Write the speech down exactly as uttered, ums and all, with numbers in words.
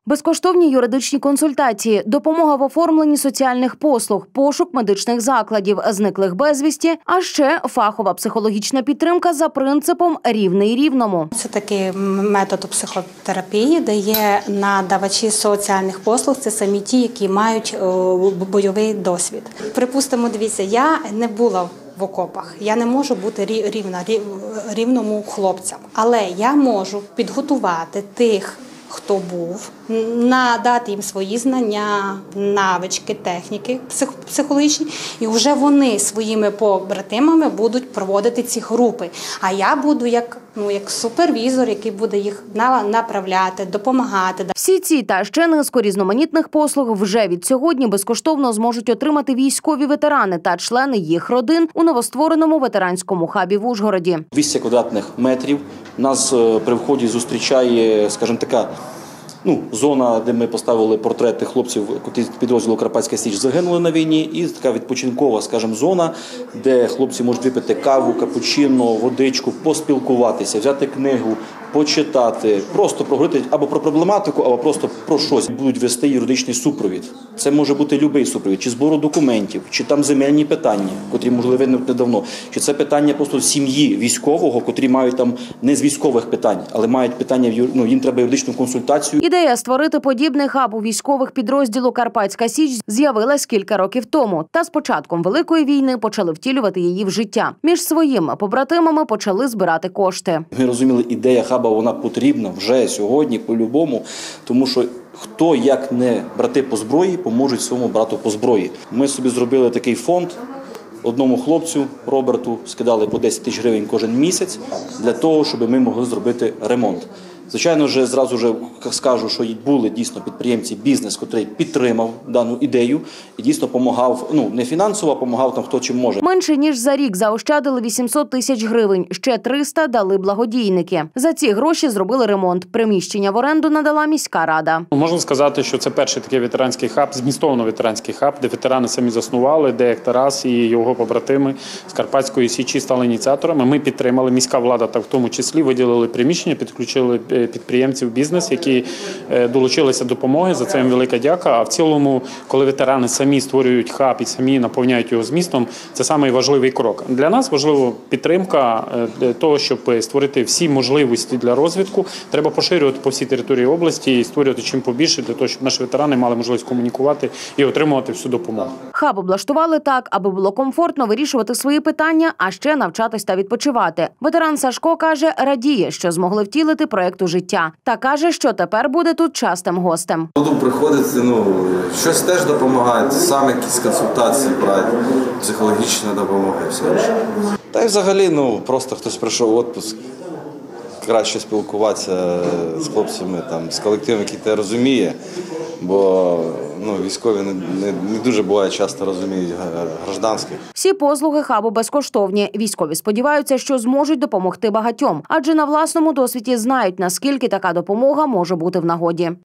Безкоштовні юридичні консультації, допомога в оформленні соціальних послуг, пошук медичних закладів, зниклих безвісті, а ще фахова психологічна підтримка за принципом «рівний рівному». Це такий метод психотерапії, де є надавачі соціальних послуг, це самі ті, які мають бойовий досвід. Припустимо, дивіться, я не була в окопах, я не можу бути рівна, рівному хлопцям, але я можу підготувати тих, хто був, надати їм свої знання, навички, техніки психологічні, і вже вони своїми побратимами будуть проводити ці групи. А я буду як, ну, як супервізор, який буде їх направляти, допомагати. Всі ці та ще низку різноманітних послуг вже від сьогодні безкоштовно зможуть отримати військові ветерани та члени їх родин у новоствореному ветеранському хабі в Ужгороді. двісті квадратних метрів. Нас при вході зустрічає, скажімо така, ну, зона, де ми поставили портрети хлопців, які підрозділу «Карпатська Січ» загинули на війні, і така відпочинкова, скажімо, зона, де хлопці можуть випити каву, капучино, водичку, поспілкуватися, взяти книгу, почитати, просто проговорити або про проблематику, або просто про щось. Будуть вести юридичний супровід. Це може бути будь-який супровід, чи збору документів, чи там земельні питання, котрі, можливо, недавно, чи це питання просто сім'ї військового, котрі мають там не з військових питань, але мають питання, ну, їм треба юридичну консультацію. Ідея створити подібний хаб у військових підрозділу «Карпатська Січ» з'явилась кілька років тому. Та з початком Великої війни почали втілювати її в життя. Між своїми побратимами почали збирати кошти. Ми розуміли, ідея хаба, вона потрібна вже сьогодні по-любому, тому що хто, як не брати по зброї, поможуть своєму брату по зброї. Ми собі зробили такий фонд. Одному хлопцю, Роберту, скидали по десять тисяч гривень кожен місяць для того, щоб ми могли зробити ремонт. Звичайно, вже зразу ж скажу, що були дійсно підприємці, бізнес, який підтримав дану ідею і дійсно допомагав, ну не фінансово, а допомагав там хто чим може. Менше ніж за рік заощадили вісімсот тисяч гривень, ще триста дали благодійники. За ці гроші зробили ремонт. Приміщення в оренду надала міська рада. Можна сказати, що це перший такий ветеранський хаб, змістовно ветеранський хаб, де ветерани самі заснували, де як Тарас і його побратими з Карпатської Січі стали ініціаторами. Ми підтримали, міська влада так в тому числі, виділили приміщення, підключили підприємців, бізнес, які долучилися до допомоги. За це їм велика дяка. А в цілому, коли ветерани самі створюють хаб і самі наповняють його змістом, це найважливіший крок. Для нас важлива підтримка для того, щоб створити всі можливості для розвитку. Треба поширювати по всій території області і створювати чим побільше, для того, щоб наші ветерани мали можливість комунікувати і отримувати всю допомогу. Хаб облаштували так, аби було комфортно вирішувати свої питання, а ще навчатись та відпочивати. Ветеран Сашко каже, радіє, що змогли втілити проєкт у життя. Та каже, що тепер буде тут частим гостем. Буду приходити, ну, щось теж допомагає, саме якісь консультації брати, психологічна допомога і все інше. Та й взагалі, ну, просто хтось прийшов в відпуск, краще спілкуватися з хлопцями, там, з колективом, який тебе розуміє, бо ну, військові не, не, не дуже буває часто розуміють гражданських. Всі послуги хабу безкоштовні. Військові сподіваються, що зможуть допомогти багатьом, адже на власному досвіді знають, наскільки така допомога може бути в нагоді.